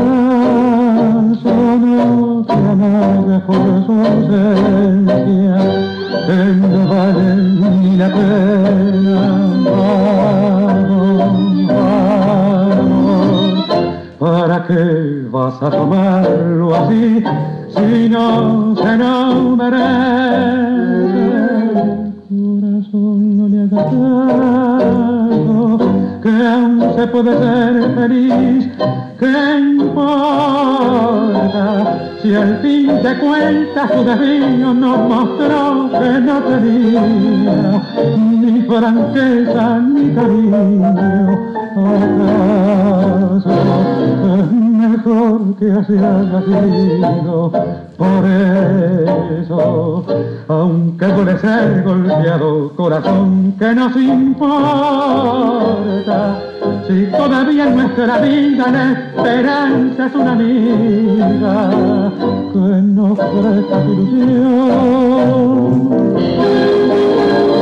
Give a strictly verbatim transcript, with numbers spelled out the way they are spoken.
no te amarga por su ausencia, que no vale ni la pena. Vamos, vamos, ¿para qué vas a tomarlo así si no se lo merece? Corazón, no le hagas caso, que aún se puede ser feliz. ¿Qué importa si al fin de cuentas su desvío nos mostró que no tenía ni franqueza ni cariño? ¿Acaso es mejor que así haya sido? Por eso, aunque duele ser golpeado, corazón, que nos importa si todavía en nuestra vida la esperanza es una amiga que nos presta ilusión?